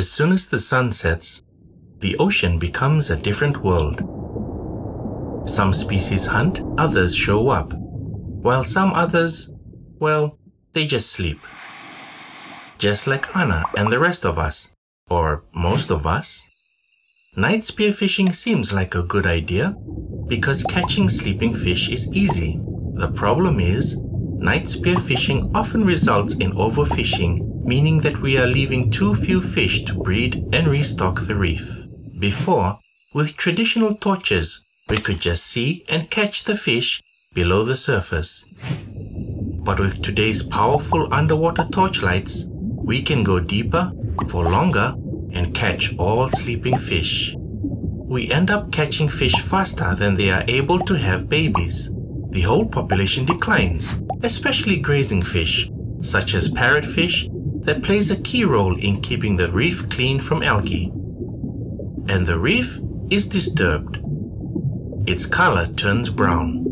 As soon as the sun sets, the ocean becomes a different world. Some species hunt, others show up, while some others, well, they just sleep. Just like Anna and the rest of us, or most of us. Night spearfishing seems like a good idea because catching sleeping fish is easy. The problem is, night spearfishing often results in overfishing, meaning that we are leaving too few fish to breed and restock the reef. Before, with traditional torches, we could just see and catch the fish below the surface. But with today's powerful underwater torchlights, we can go deeper, for longer, and catch all sleeping fish. We end up catching fish faster than they are able to have babies. The whole population declines, especially grazing fish, such as parrotfish, that plays a key role in keeping the reef clean from algae. And the reef is disturbed. Its color turns brown.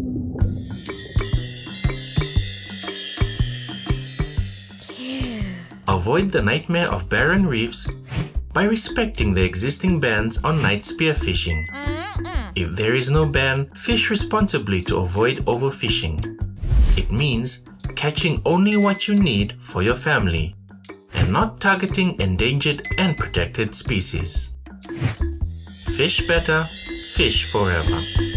Avoid the nightmare of barren reefs by respecting the existing bans on night spearfishing. If there is no ban, fish responsibly to avoid overfishing. It means catching only what you need for your family and not targeting endangered and protected species. Fish better, fish forever.